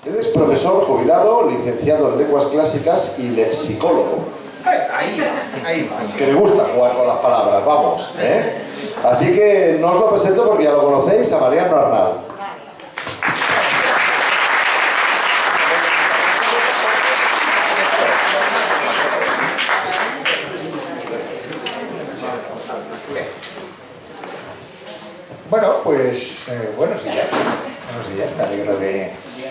Él es profesor jubilado, licenciado en lenguas clásicas y lexicólogo. Ahí va. Que le gusta jugar con las palabras, vamos, ¿eh? Así que no os lo presento porque ya lo conocéis, a Mariano Arnal. Bueno, pues buenos días. Buenos días, me alegro de...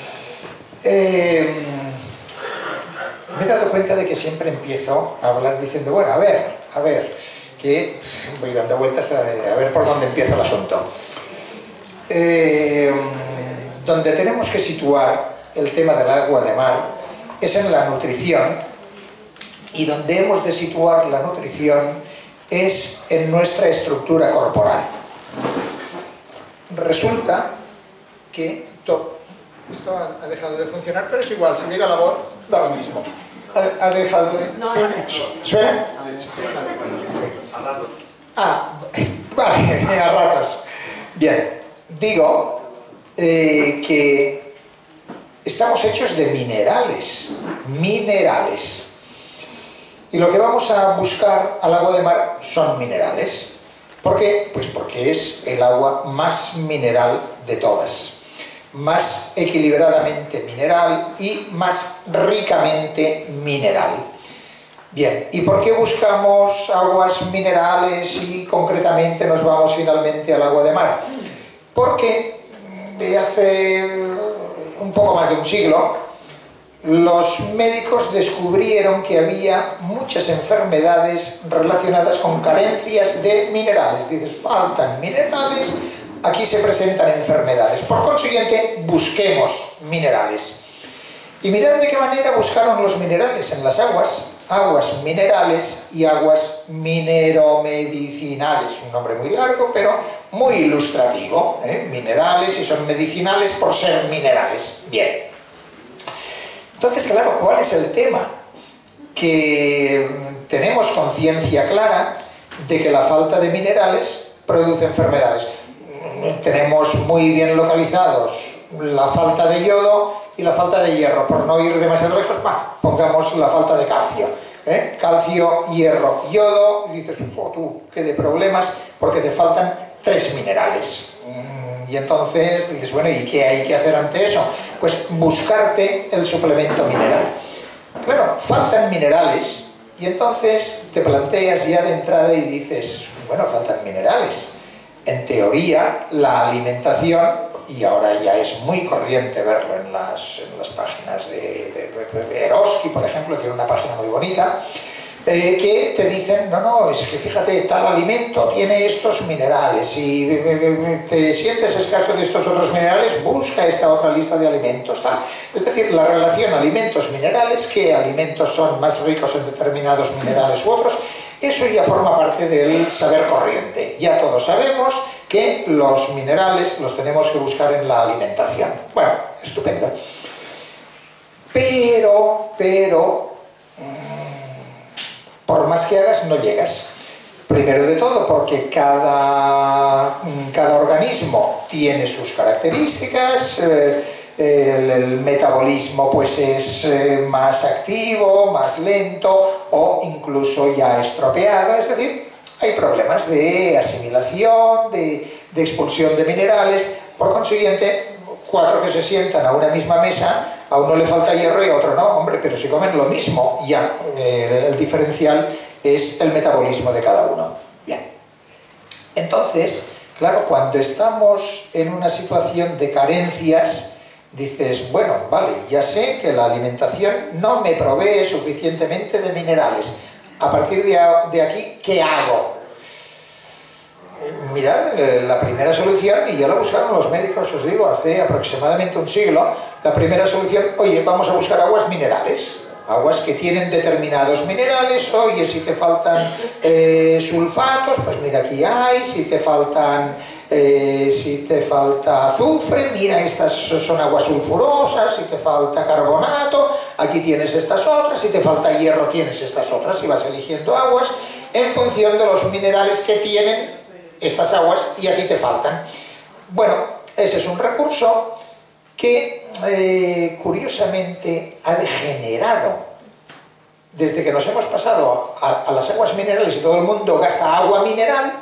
me he dado cuenta de que siempre empiezo a hablar diciendo, bueno, a ver, que voy dando vueltas a ver por dónde empieza el asunto. Donde tenemos que situar el tema del agua de mar es en la nutrición, y donde hemos de situar la nutrición es en nuestra estructura corporal. Resulta que esto ha dejado de funcionar, pero es igual, si llega la voz, da lo mismo. Ha dejado de... ¿Suena? Vale, a ratos. Bien, digo que estamos hechos de minerales. Y lo que vamos a buscar al agua de mar son minerales. ¿Por qué? Pues porque es el agua más mineral de todas, más equilibradamente mineral y más ricamente mineral. Bien, ¿y por qué buscamos aguas minerales y concretamente nos vamos finalmente al agua de mar? Porque de hace un poco más de un siglo los médicos descubrieron que había muchas enfermedades relacionadas con carencias de minerales. Dices, faltan minerales, aquí se presentan enfermedades. Por consiguiente, busquemos minerales. Y mirad de qué manera buscaron los minerales en las aguas minerales y aguas mineromedicinales. Un nombre muy largo, pero muy ilustrativo, ¿eh? Minerales y son medicinales por ser minerales. Bien. Entonces, claro, ¿cuál es el tema? Que tenemos conciencia clara de que la falta de minerales produce enfermedades. Tenemos muy bien localizados la falta de yodo y la falta de hierro. Por no ir demasiado lejos, pongamos la falta de calcio. Calcio, hierro, yodo, y dices, tú, qué de problemas, porque te faltan 3 minerales. Y entonces dices, bueno, ¿y qué hay que hacer ante eso? Pues buscarte el suplemento mineral. Claro, faltan minerales y entonces te planteas ya de entrada y dices, bueno, faltan minerales. En teoría, la alimentación, y ahora ya es muy corriente verlo en las páginas de Eroski, por ejemplo, tiene una página muy bonita, que te dicen, no, es que fíjate, tal alimento tiene estos minerales, si te sientes escaso de estos otros minerales, busca esta otra lista de alimentos, tal. Es decir, la relación alimentos-minerales, qué alimentos son más ricos en determinados minerales u otros, eso ya forma parte del saber corriente. Ya todos sabemos que los minerales los tenemos que buscar en la alimentación. Bueno, estupendo. Pero por más que hagas, no llegas. Primero de todo, porque cada organismo tiene sus características, el metabolismo pues es más activo, más lento o incluso ya estropeado, es decir, hay problemas de asimilación, de expulsión de minerales. Por consiguiente, 4 que se sientan a una misma mesa, a uno le falta hierro y a otro no, hombre, pero si comen lo mismo, ya el diferencial es el metabolismo de cada uno. Bien. Entonces, claro, cuando estamos en una situación de carencias, dices, bueno, vale, ya sé que la alimentación no me provee suficientemente de minerales. A partir de aquí, ¿qué hago? Mirad, la primera solución, y ya lo buscaron los médicos, os digo, hace aproximadamente un siglo, la primera solución, oye, vamos a buscar aguas minerales, aguas que tienen determinados minerales, oye, si te faltan sulfatos, pues mira, aquí hay, si te falta azufre, mira, estas son aguas sulfurosas, si te falta carbonato, aquí tienes estas otras, si te falta hierro, tienes estas otras, y vas eligiendo aguas en función de los minerales que tienen estas aguas y a ti te faltan. Bueno, ese es un recurso que curiosamente ha degenerado. Desde que nos hemos pasado a las aguas minerales y todo el mundo gasta agua mineral,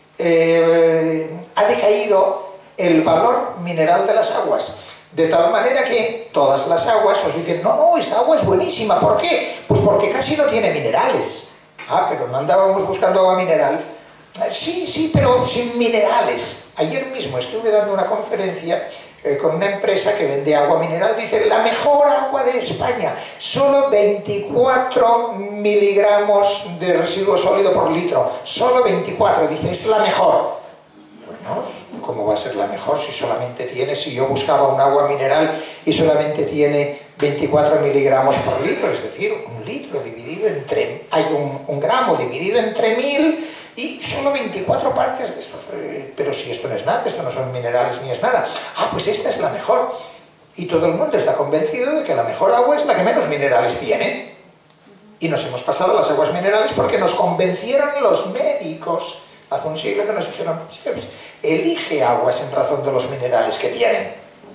ha decaído el valor mineral de las aguas. De tal manera que todas las aguas os dicen, no, esta agua es buenísima. ¿Por qué? Pues porque casi no tiene minerales. Ah, pero no andábamos buscando agua mineral. Sí, pero sin minerales. Ayer mismo estuve dando una conferencia con una empresa que vende agua mineral. Dice, la mejor agua de España, solo 24 miligramos de residuo sólido por litro, solo 24, dice, es la mejor. Bueno, ¿cómo va a ser la mejor si yo buscaba un agua mineral y solamente tiene 24 miligramos por litro? Es decir, un litro dividido entre, hay un gramo dividido entre 1000 y solo 24 partes de esto. Pero si esto no es nada, esto no son minerales ni es nada. Ah, pues esta es la mejor. Y todo el mundo está convencido de que la mejor agua es la que menos minerales tiene. Y nos hemos pasado a las aguas minerales porque nos convencieron los médicos hace un siglo que nos dijeron, elige aguas en razón de los minerales que tienen.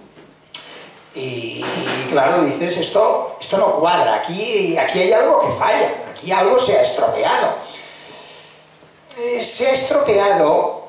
Y claro, dices, esto no cuadra, aquí hay algo que falla, aquí algo se ha estropeado. Se ha estropeado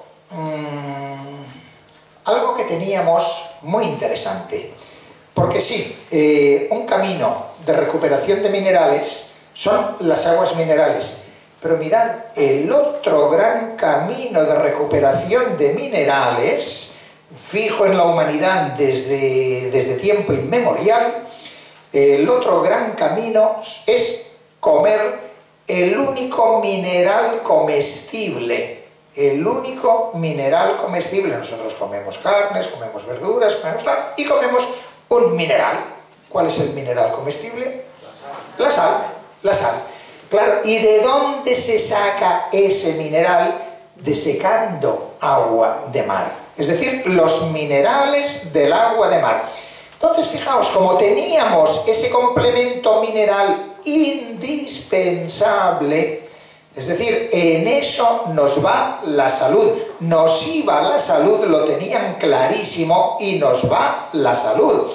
algo que teníamos muy interesante, porque sí, un camino de recuperación de minerales son las aguas minerales, pero mirad, el otro gran camino de recuperación de minerales, fijo en la humanidad desde tiempo inmemorial, el otro gran camino es comer el único mineral comestible. El único mineral comestible. Nosotros comemos carnes, comemos verduras, comemos tal, y comemos un mineral. ¿Cuál es el mineral comestible? La sal. La sal. Claro, ¿y de dónde se saca ese mineral? Desecando agua de mar. Es decir, los minerales del agua de mar. Entonces, fijaos, como teníamos ese complemento mineral indispensable, es decir, en eso nos va la salud. Nos iba la salud, lo tenían clarísimo, y nos va la salud.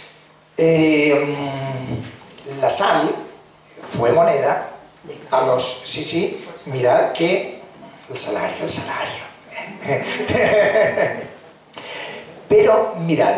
La sal fue moneda a los... Sí, mirad que... El salario. Pero mirad,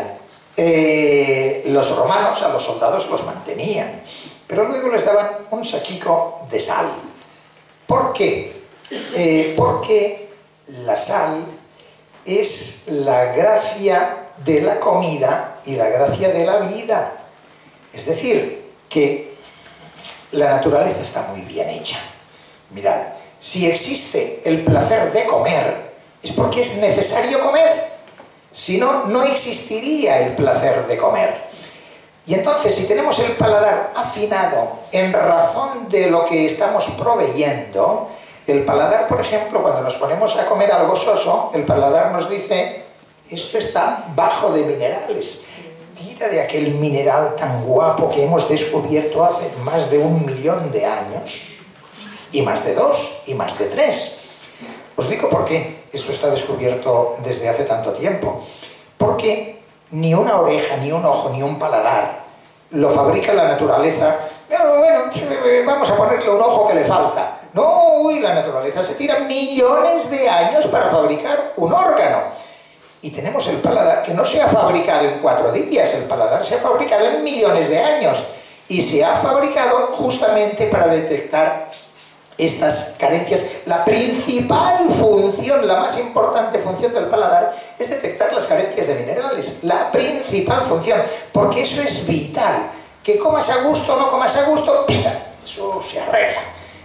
los romanos a los soldados los mantenían, pero luego les daban un saquico de sal. ¿Por qué? Porque la sal es la gracia de la comida y la gracia de la vida. Es decir, que la naturaleza está muy bien hecha. Mirad, si existe el placer de comer, es porque es necesario comer. Si no, no existiría el placer de comer. Y entonces, si tenemos el paladar afinado en razón de lo que estamos proveyendo, el paladar, por ejemplo, cuando nos ponemos a comer algo soso, el paladar nos dice, esto está bajo de minerales. Tira de aquel mineral tan guapo que hemos descubierto hace más de 1 millón de años, y más de 2, y más de 3. Os digo por qué esto está descubierto desde hace tanto tiempo. Porque ni una oreja, ni un ojo, ni un paladar lo fabrica la naturaleza. Bueno, vamos a ponerle un ojo que le falta. No, la naturaleza se tira millones de años para fabricar un órgano. Y tenemos el paladar que no se ha fabricado en 4 días, el paladar se ha fabricado en millones de años. Y se ha fabricado justamente para detectar estas carencias. La principal función, la más importante función del paladar es detectar las carencias de minerales. La principal función, porque eso es vital. Que comas a gusto o no comas a gusto, eso se arregla.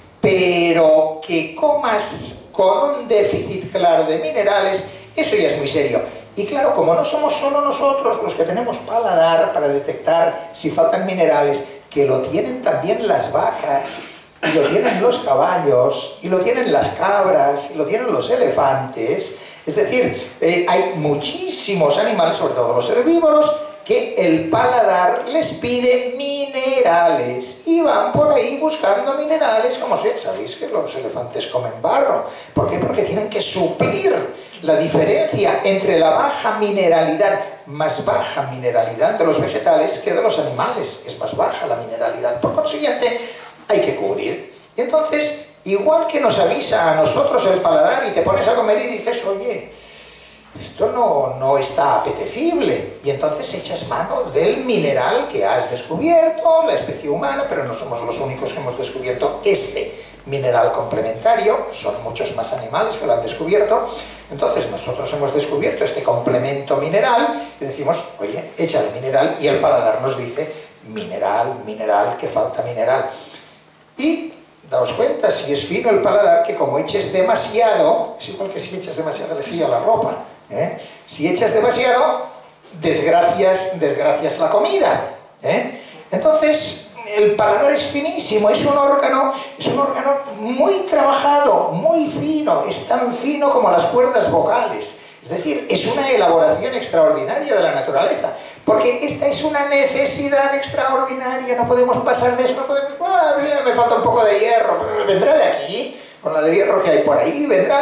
Pero que comas con un déficit claro de minerales, eso ya es muy serio. Y claro, como no somos solo nosotros los que tenemos paladar para detectar si faltan minerales, que lo tienen también las vacas, y lo tienen los caballos, y lo tienen las cabras, y lo tienen los elefantes. Es decir, hay muchísimos animales, sobre todo los herbívoros, que el paladar les pide minerales y van por ahí buscando minerales, como si sabéis que los elefantes comen barro. ¿Por qué? Porque tienen que suplir la diferencia entre la baja mineralidad más baja mineralidad de los vegetales que de los animales. Es más baja la mineralidad. Por consiguiente, hay que cubrir. Y entonces, igual que nos avisa a nosotros el paladar y te pones a comer y dices, oye, esto no está apetecible, y entonces echas mano del mineral que has descubierto, la especie humana, pero no somos los únicos que hemos descubierto este mineral complementario, son muchos más animales que lo han descubierto. Entonces nosotros hemos descubierto este complemento mineral y decimos, oye, échale mineral, y el paladar nos dice, mineral, mineral, que falta mineral. Y daos cuenta, si es fino el paladar, que como eches demasiado, es igual que si echas demasiada lejía a la ropa, ¿eh? Si echas demasiado, desgracias la comida, ¿eh? Entonces, el paladar es finísimo, es un órgano muy trabajado, muy fino, es tan fino como las cuerdas vocales. Es decir, es una elaboración extraordinaria de la naturaleza, porque esta es una necesidad extraordinaria, no podemos pasar de eso, no podemos, me falta un poco de hierro, vendrá de aquí, con la de hierro que hay por ahí, vendrá,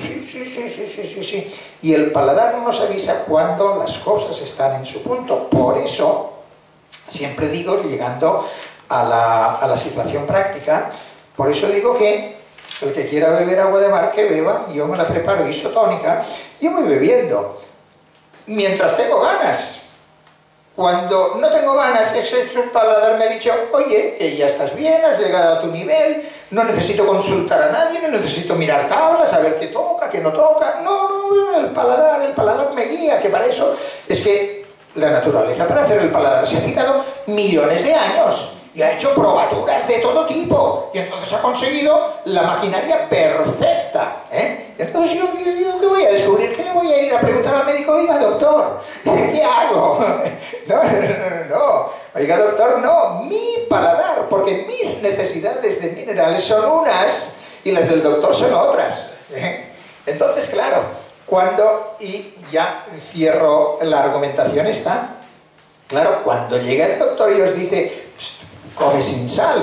sí. Y el paladar nos avisa cuando las cosas están en su punto. Por eso, siempre digo, llegando a la situación práctica, por eso digo que el que quiera beber agua de mar, que beba, yo me la preparo isotónica, yo voy bebiendo, mientras tengo ganas. Cuando no tengo ganas, el paladar me ha dicho, oye, que ya estás bien, has llegado a tu nivel, no necesito consultar a nadie, no necesito mirar tablas, a ver qué toca, qué no toca. No, el paladar me guía, que para eso es que la naturaleza, para hacer el paladar, se ha quitado millones de años y ha hecho probaturas de todo tipo, y entonces ha conseguido la maquinaria perfecta, ¿eh? Entonces yo ¿qué voy a descubrir? ¿Qué le voy a ir a preguntar al médico? Oiga, doctor, ¿qué hago? No, oiga, doctor, no, mi paladar, porque mis necesidades de minerales son unas y las del doctor son otras, ¿eh? Entonces, claro, y ya cierro la argumentación esta, claro, cuando llega el doctor y os dice, come sin sal,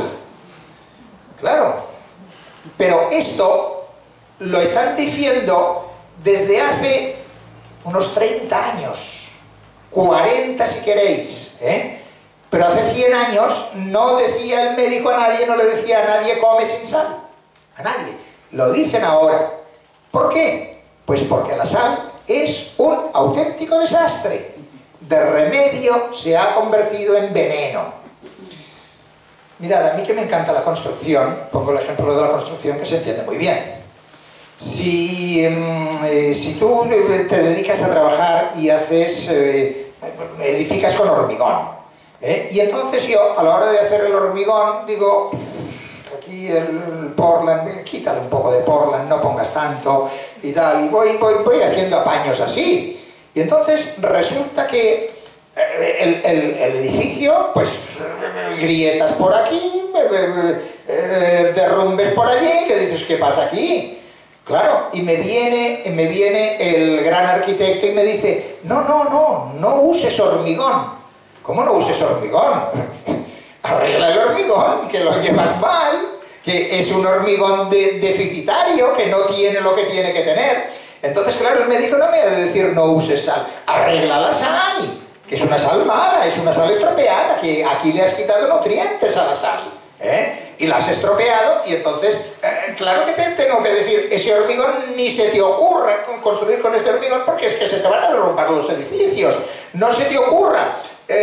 claro, pero esto lo están diciendo desde hace unos 30 años, 40 si queréis, ¿eh? Pero hace 100 años no decía el médico a nadie, no le decía a nadie come sin sal, a nadie, lo dicen ahora. ¿Por qué? Pues porque la sal es un auténtico desastre, de remedio se ha convertido en veneno. Mirad, a mí que me encanta la construcción, pongo el ejemplo de la construcción que se entiende muy bien. Si tú te dedicas a trabajar y edificas con hormigón, y entonces yo, a la hora de hacer el hormigón, digo, aquí el Portland, quítale un poco de Portland, no pongas tanto, y tal, y voy haciendo apaños así. Y entonces resulta que el edificio, pues grietas por aquí, derrumbes por allí, que dices, ¿qué pasa aquí? Claro, y me viene el gran arquitecto y me dice, no uses hormigón. ¿Cómo no uses hormigón? Arregla el hormigón, que lo llevas mal, que es un hormigón deficitario, que no tiene lo que tiene que tener. Entonces, claro, el médico no me ha de decir, no uses sal, arregla la sal, que es una sal mala, es una sal estropeada, que aquí le has quitado nutrientes a la sal, ¿eh? Y la has estropeado, y entonces, claro que te tengo que decir, ese hormigón ni se te ocurra construir con este hormigón, porque es que se te van a derrumbar los edificios. No se te ocurra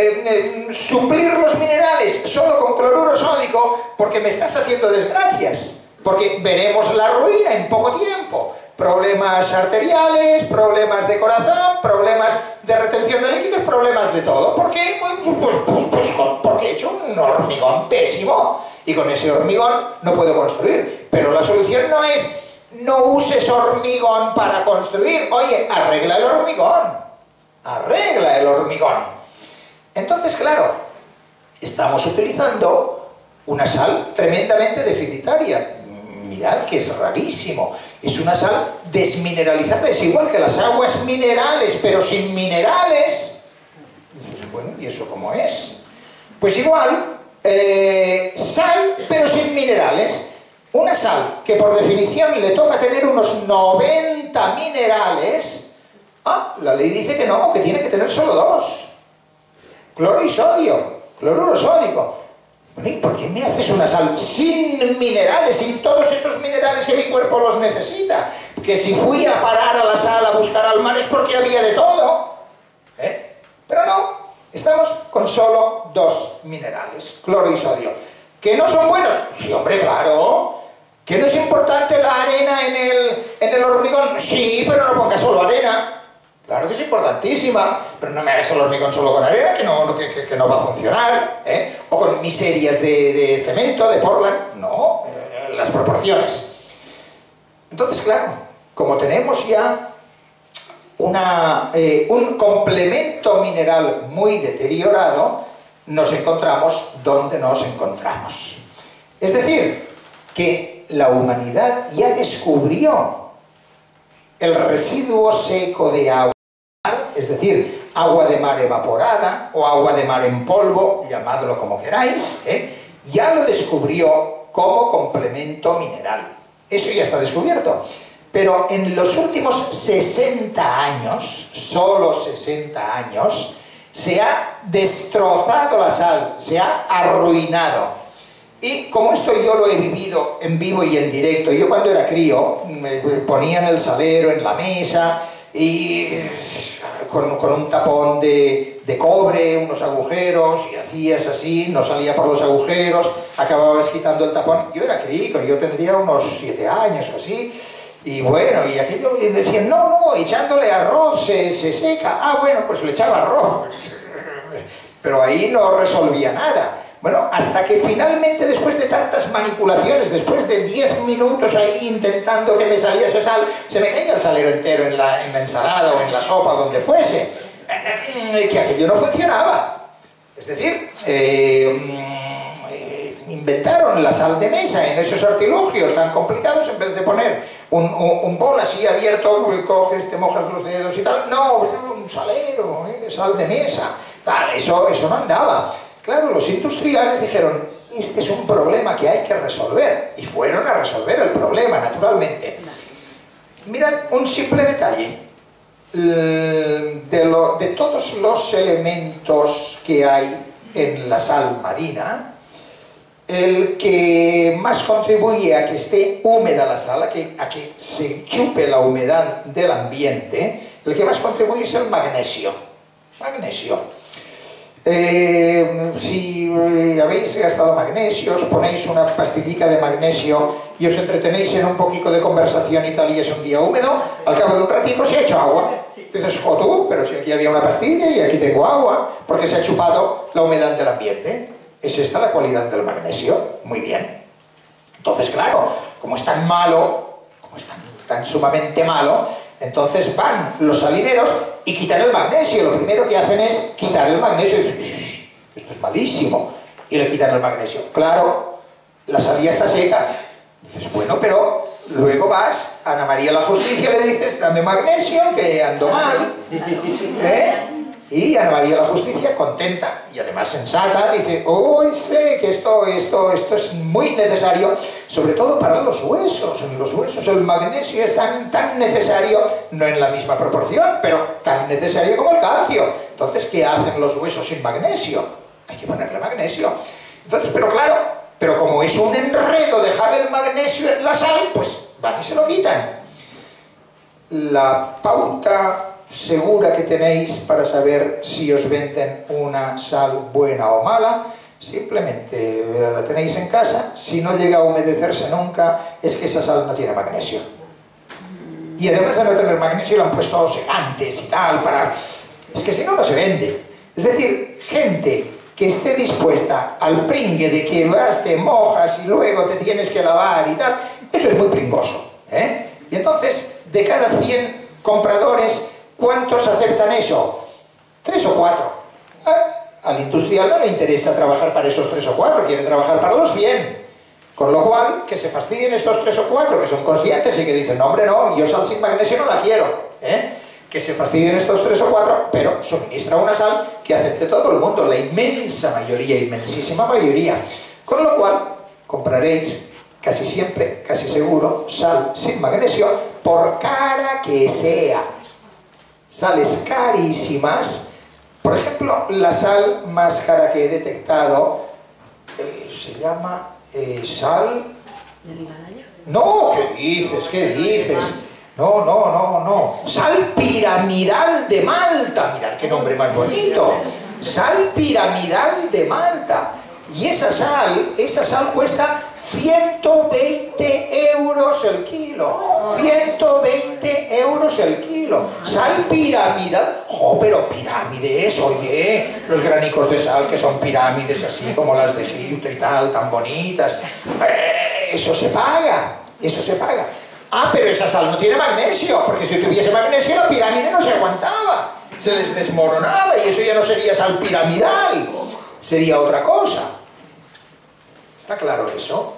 suplir los minerales solo con cloruro sódico, porque me estás haciendo desgracias, porque veremos la ruina en poco tiempo. Problemas arteriales, problemas de corazón, problemas de retención de líquidos, problemas de todo. ¿Por qué? Pues porque he hecho un hormigón pésimo, y con ese hormigón no puedo construir. Pero la solución no es, no uses hormigón para construir. Oye, arregla el hormigón. Arregla el hormigón. Entonces, claro, estamos utilizando una sal tremendamente deficitaria. Mirad que es rarísimo. Es una sal desmineralizada, es igual que las aguas minerales, pero sin minerales. Bueno, ¿y eso cómo es? Pues igual, sal, pero sin minerales. Una sal que por definición le toca tener unos 90 minerales, Ah, la ley dice que no, que tiene que tener solo dos. Cloro y sodio, cloruro sódico. Bueno, ¿y por qué me haces una sal sin minerales, sin todos esos minerales que mi cuerpo los necesita? Que si fui a parar a la sal a buscar al mar es porque había de todo. Pero no, estamos con solo dos minerales, cloro y sodio. ¿Que no son buenos? Sí, hombre, claro. ¿Que no es importante la arena en el hormigón? Sí, pero no pongas solo arena. Claro que es importantísima, pero no me hagas el hormigón solo con arena, que no va a funcionar, o con miserias de cemento, de Portland. No, las proporciones. Entonces, claro, como tenemos ya un complemento mineral muy deteriorado, nos encontramos donde nos encontramos. Es decir, que la humanidad ya descubrió el residuo seco de agua, es decir, agua de mar evaporada o agua de mar en polvo, llamadlo como queráis, ya lo descubrió como complemento mineral. Eso ya está descubierto. Pero en los últimos 60 años, solo 60 años, se ha destrozado la sal, se ha arruinado. Y como esto yo lo he vivido en vivo y en directo, yo cuando era crío me ponían el salero en la mesa y con un tapón de cobre, unos agujeros, y hacías así, no salía por los agujeros, acababas quitando el tapón. Yo era crío, yo tendría unos 7 años o así, y bueno, y aquello y decían, no, echándole arroz se seca. Ah, bueno, pues le echaba arroz, pero ahí no resolvía nada. Bueno, hasta que finalmente, después de tantas manipulaciones, después de 10 minutos ahí intentando que me saliese sal, se me caía el salero entero en la ensalada o en la sopa, donde fuese, que aquello no funcionaba. Es decir, inventaron la sal de mesa en esos artilugios tan complicados. En vez de poner un bol así abierto, coges, te mojas los dedos y tal, no, un salero, sal de mesa, tal, eso no andaba. Claro, los industriales dijeron, este es un problema que hay que resolver, y fueron a resolver el problema, naturalmente. Mirad un simple detalle. De todos los elementos que hay en la sal marina, el que más contribuye a que esté húmeda la sal, a que se chupe la humedad del ambiente, el que más contribuye es el magnesio. Magnesio. Si habéis gastado magnesio, os ponéis una pastillita de magnesio y os entretenéis en un poquito de conversación y tal, y es un día húmedo, al cabo de un ratito se ha hecho agua. Dices, tú, pero si aquí había una pastilla y aquí tengo agua, porque se ha chupado la humedad del ambiente. ¿Es esta la cualidad del magnesio? Muy bien. Entonces, claro, como es tan malo, como es tan sumamente malo, entonces van los salineros y quitan el magnesio. Lo primero que hacen es quitar el magnesio y dicen, esto es malísimo, y le quitan el magnesio. Claro, la sal ya está seca. Dices, bueno, pero luego vas a Ana María la Justicia y le dices, dame magnesio, que ando mal, y Ana María la Justicia, contenta y además sensata, dice, sé que esto es muy necesario, sobre todo para los huesos. En los huesos el magnesio es tan necesario, no en la misma proporción, pero tan necesario como el calcio. Entonces, ¿qué hacen los huesos sin magnesio? Hay que ponerle magnesio. Entonces, pero claro, pero como es un enredo dejar el magnesio en la sal, pues van y se lo quitan. La pauta segura que tenéis para saber si os venden una sal buena o mala, simplemente la tenéis en casa. Si no llega a humedecerse nunca, es que esa sal no tiene magnesio. Y además de no tener magnesio, le han puesto secantes y tal, es que si no, no se vende. Es decir, gente que esté dispuesta al pringue de que vas, te mojas y luego te tienes que lavar y tal, eso es muy pringoso, Y entonces, de cada 100 compradores, ¿cuántos aceptan eso? 3 o 4. Al industrial no le interesa trabajar para esos 3 o 4, quiere trabajar para los 100. Con lo cual, que se fastidien estos 3 o 4 que son conscientes y que dicen, no hombre, no, yo sal sin magnesio no la quiero. Que se fastidien estos 3 o 4, pero suministra una sal que acepte todo el mundo, la inmensa mayoría, inmensísima mayoría. Con lo cual, compraréis casi siempre, casi seguro, sal sin magnesio, por cara que sea. sales carísimas. Por ejemplo, la sal más cara que he detectado se llama sal... ¿Del Himalaya? No, ¿qué dices? ¿Qué dices? No. Sal piramidal de Malta. Mirad qué nombre más bonito. Sal piramidal de Malta. Y esa sal cuesta 120 euros el kilo. 120 euros el kilo. Sal piramidal. Pero pirámides, oye, los granicos de sal que son pirámides así como las de Egipto y tal, tan bonitas. Eso se paga. Pero esa sal no tiene magnesio, porque si tuviese magnesio la pirámide no se aguantaba. Se les desmoronaba y eso ya no sería sal piramidal. Sería otra cosa. ¿Está claro eso?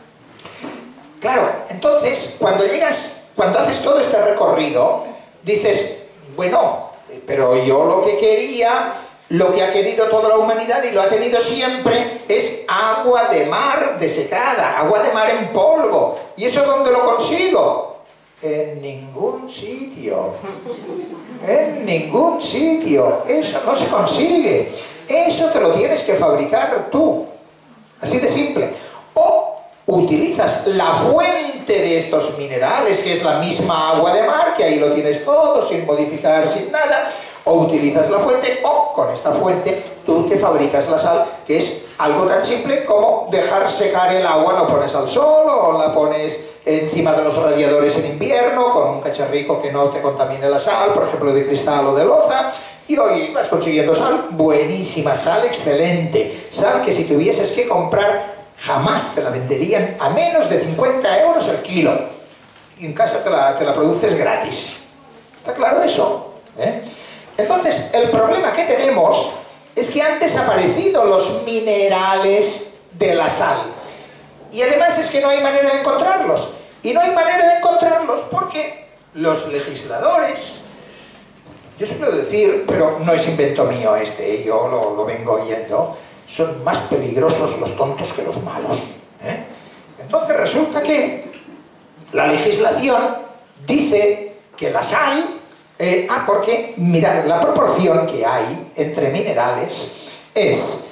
Claro, entonces, cuando haces todo este recorrido, dices, bueno, pero yo lo que quería, lo que ha querido toda la humanidad y lo ha tenido siempre, es agua de mar desecada, agua de mar en polvo. ¿Y eso dónde lo consigo? En ningún sitio. En ningún sitio. Eso no se consigue. Eso te lo tienes que fabricar tú. Así de simple. O utilizas la fuente de estos minerales, que es la misma agua de mar, que ahí lo tienes todo, sin modificar, sin nada, o utilizas la fuente, o con esta fuente tú te fabricas la sal, que es algo tan simple como dejar secar el agua, lo pones al sol, o la pones encima de los radiadores en invierno, con un cacharrico que no te contamine la sal, por ejemplo de cristal o de loza, y hoy vas consiguiendo sal buenísima, sal excelente, sal que si tuvieses que comprar jamás te la venderían a menos de 50 euros el kilo. Y en casa te la produces gratis. ¿Está claro eso? Entonces, el problema que tenemos es que han desaparecido los minerales de la sal. Y además es que no hay manera de encontrarlos. Y no hay manera de encontrarlos porque los legisladores... Yo suelo decir, pero no es invento mío yo lo vengo oyendo, son más peligrosos los tontos que los malos. Entonces resulta que la legislación dice que la sal... porque, mirad, la proporción que hay entre minerales es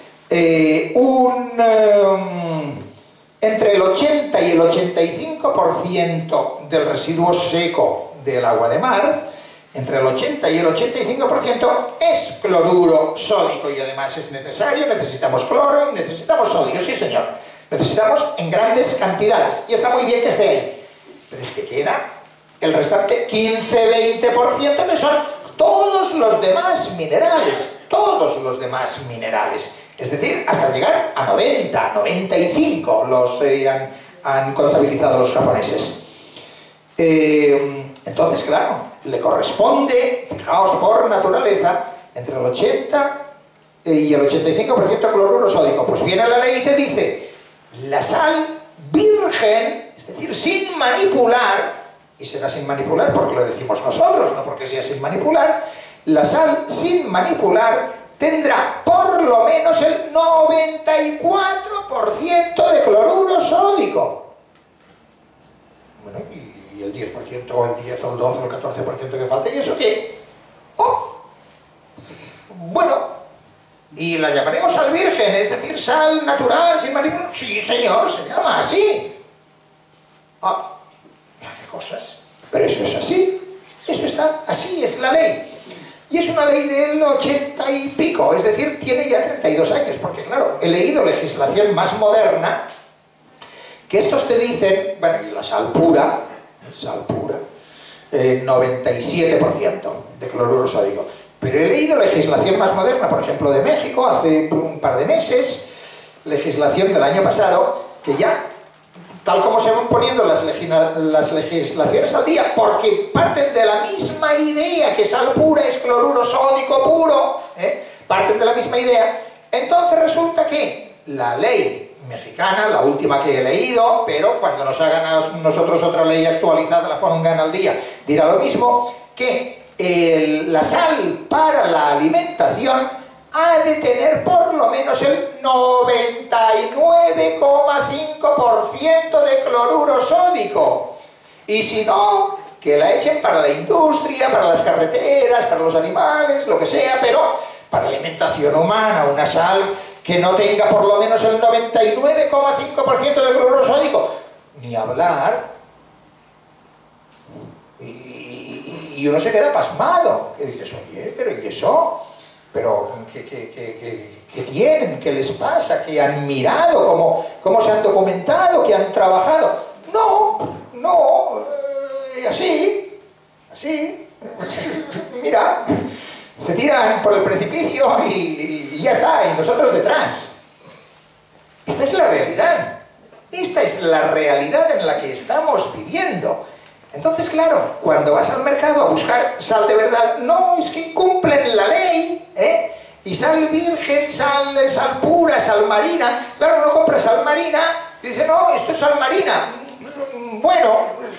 entre el 80 y el 85% del residuo seco del agua de mar. Entre el 80 y el 85% es cloruro sódico y además es necesario, necesitamos cloro y necesitamos sodio, sí señor, necesitamos en grandes cantidades y está muy bien que esté ahí, pero es que queda el restante 15-20% que son todos los demás minerales, es decir, hasta llegar a 90, 95 los han contabilizado los japoneses. Entonces, claro, le corresponde, fijaos, por naturaleza, entre el 80 y el 85% cloruro sódico. Pues viene la ley y te dice, la sal virgen, es decir, sin manipular, y será sin manipular porque lo decimos nosotros, no porque sea sin manipular, la sal sin manipular tendrá por lo menos el 94% de cloruro sódico. Bueno, y el 10% o el 10 o el 12 o el 14% que falta, ¿y eso qué? Bueno, y la llamaremos sal virgen, es decir, sal natural, sin manipular. Sí, señor, se llama así. Mira qué cosas. Pero eso es así. Eso está así, es la ley. Y es una ley del 80 y pico, es decir, tiene ya 32 años, porque claro, he leído legislación más moderna, que estos te dicen, bueno, y la sal pura, 97% de cloruro sódico. Pero he leído legislación más moderna, por ejemplo, de México, hace un par de meses, legislación del año pasado, que ya, tal como se van poniendo las legislaciones al día, porque parten de la misma idea que sal pura es cloruro sódico puro, parten de la misma idea, entonces resulta que la ley mexicana, la última que he leído, pero cuando nos hagan a nosotros otra ley actualizada, la pongan al día, dirá lo mismo, que la sal para la alimentación ha de tener por lo menos el 99,5% de cloruro sódico. Y si no, que la echen para la industria, para las carreteras, para los animales, lo que sea, pero para alimentación humana, una sal que no tenga por lo menos el 99,5% de cloruro sódico, ni hablar. Y uno se queda pasmado, que dices, oye, pero ¿y eso? Pero, ¿qué tienen? ¿Qué les pasa? ¿Qué han mirado? ¿Cómo se han documentado? ¿Qué han trabajado? No, así, mira, se tiran por el precipicio y ya está, y nosotros detrás. Esta es la realidad. Esta es la realidad en la que estamos viviendo. Entonces, claro, cuando vas al mercado a buscar sal de verdad, no, es que cumplen la ley, ¿eh? Y sal virgen, sal pura, sal marina. Claro, no compras sal marina, dice, no, esto es sal marina. Bueno,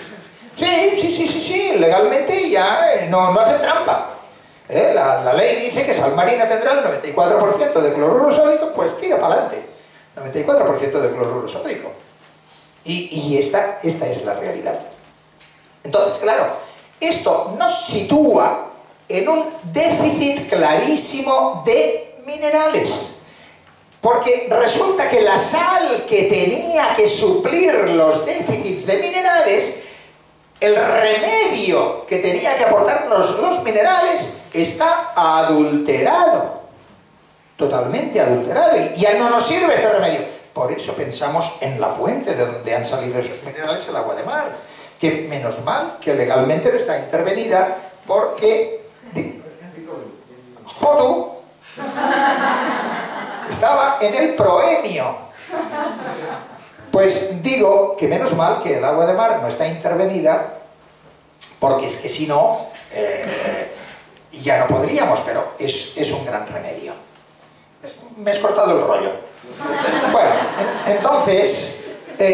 sí, legalmente ya no hacen trampa. La ley dice que sal marina tendrá el 94% de cloruro sódico, pues tira para adelante. 94% de cloruro sódico. Y esta es la realidad. Entonces, claro, esto nos sitúa en un déficit clarísimo de minerales. Porque resulta que la sal que tenía que suplir los déficits de minerales, el remedio que tenía que aportarnos los minerales, está adulterado. Totalmente adulterado. Y ya no nos sirve este remedio. Por eso pensamos en la fuente de donde han salido esos minerales, el agua de mar. Que menos mal que legalmente no está intervenida porque Jodu estaba en el proemio. Pues digo que menos mal que el agua de mar no está intervenida, porque es que si no, ya no podríamos, pero es un gran remedio. Me has cortado el rollo. Bueno, entonces,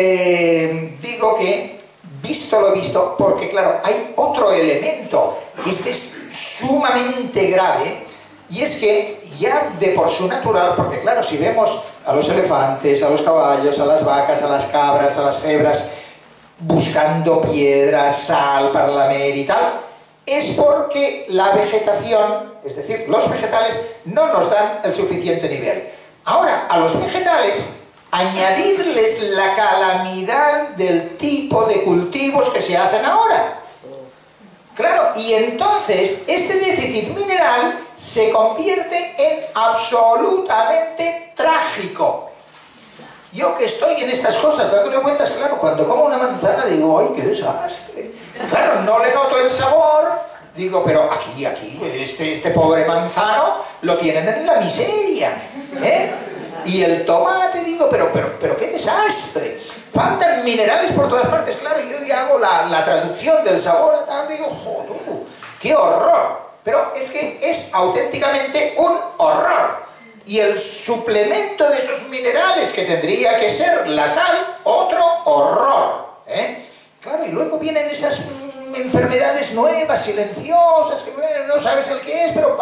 digo que visto lo visto, porque claro, hay otro elemento que es sumamente grave, y es que ya de por su natural, porque claro, si vemos a los elefantes, a los caballos, a las vacas, a las cabras, a las cebras, buscando piedras, sal para lamer y tal, es porque la vegetación, es decir, los vegetales, no nos dan el suficiente nivel. Ahora, a los vegetales, añadirles la calamidad del tipo de cultivos que se hacen ahora. Claro, y entonces este déficit mineral se convierte en absolutamente trágico. Yo que estoy en estas cosas, dándole cuentas, claro, cuando como una manzana digo, ¡ay, qué desastre! Claro, no le noto el sabor, digo, pero aquí, este pobre manzano lo tienen en la miseria, ¿eh? Y el tomate, digo, pero qué desastre. Faltan minerales por todas partes. Claro, yo ya hago la traducción del sabor, tal, digo, joder, qué horror. Pero es que es auténticamente un horror. Y el suplemento de esos minerales que tendría que ser la sal, otro horror, ¿eh? Claro, y luego vienen esas enfermedades nuevas, silenciosas, que no sabes el que es, pero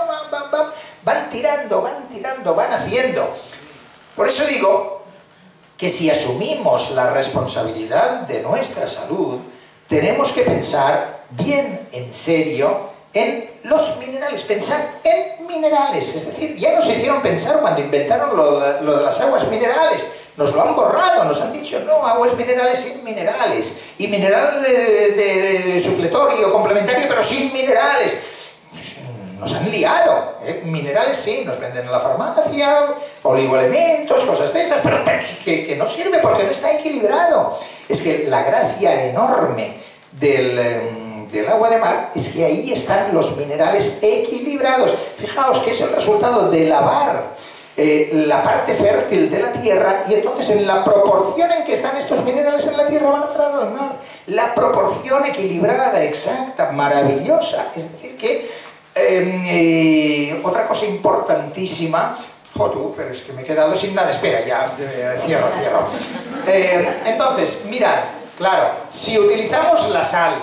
van tirando, van haciendo. Por eso digo que si asumimos la responsabilidad de nuestra salud, tenemos que pensar bien en serio en los minerales, pensar en minerales. Es decir, ya nos hicieron pensar cuando inventaron lo de las aguas minerales. Nos lo han borrado, nos han dicho, no, aguas minerales sin minerales. Y mineral de supletorio, complementario, pero sin minerales. Nos han liado, ¿eh? Minerales sí, nos venden en la farmacia, oligoelementos, cosas de esas, pero que no sirve porque no está equilibrado. Es que la gracia enorme del agua de mar es que ahí están los minerales equilibrados. Fijaos que es el resultado de lavar la parte fértil de la tierra, y entonces en la proporción en que están estos minerales en la tierra van a parar al mar. La proporción equilibrada, exacta, maravillosa. Es decir que otra cosa importantísima, pero es que me he quedado sin nada, espera, ya cierro. Entonces, mirad, claro, si utilizamos la sal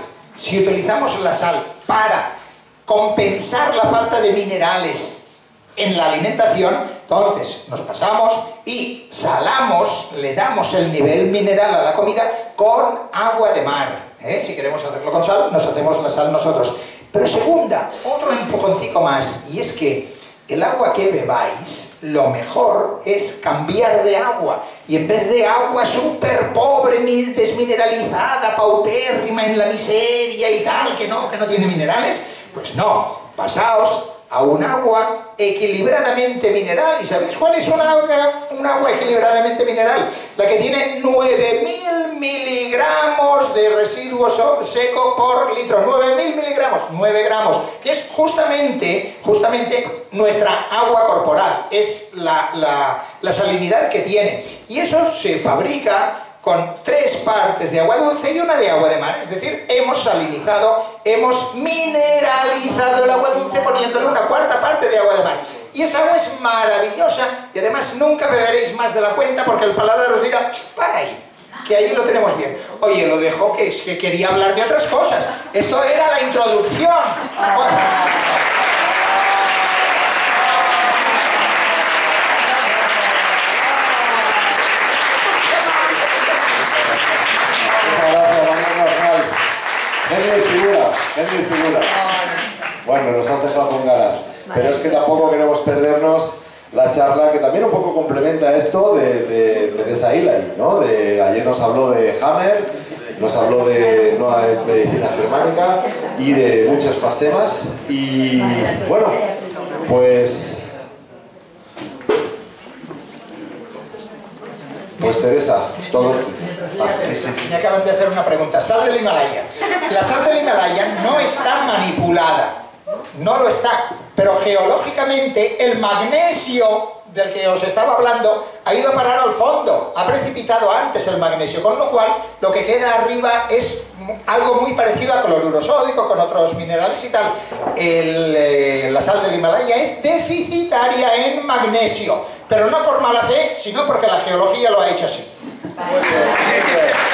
para compensar la falta de minerales en la alimentación, entonces nos pasamos y salamos, le damos el nivel mineral a la comida con agua de mar. Si queremos hacerlo con sal, nos hacemos la sal nosotros. Pero segunda, otro empujoncito más, y es que el agua que bebáis, lo mejor es cambiar de agua. Y en vez de agua súper pobre, desmineralizada, paupérrima, en la miseria y tal, que no tiene minerales, pues no, pasaos a un agua equilibradamente mineral. ¿Y sabéis cuál es un agua equilibradamente mineral? La que tiene 9.000 miligramos de residuo seco por litro. 9.000 miligramos, 9 gramos, que es justamente nuestra agua corporal. Es la salinidad que tiene. Y eso se fabrica con 3 partes de agua dulce y 1 de agua de mar. Es decir, hemos salinizado, hemos mineralizado el agua dulce poniéndole 1/4 parte de agua de mar. Y esa agua es maravillosa y además nunca beberéis más de la cuenta porque el paladar os dirá, para ahí, que ahí lo tenemos bien. Oye, lo dejo, que es que quería hablar de otras cosas. Esto era la introducción. Genio y figura. Bueno, nos han dejado con ganas. Pero es que tampoco queremos perdernos la charla, que también un poco complementa esto de Teresa Hilary, ¿no? Ayer nos habló de Hammer, nos habló de nueva medicina germánica y de muchos más temas. Y bueno, pues Teresa, todos... Me acaban de hacer una pregunta. Sal del Himalaya. La sal del Himalaya no está manipulada, no lo está, pero geológicamente el magnesio del que os estaba hablando ha ido a parar al fondo, ha precipitado antes el magnesio, con lo cual lo que queda arriba es algo muy parecido a cloruro sódico con otros minerales y tal. La sal del Himalaya es deficitaria en magnesio, pero no por mala fe, sino porque la geología lo ha hecho así. Muy bien.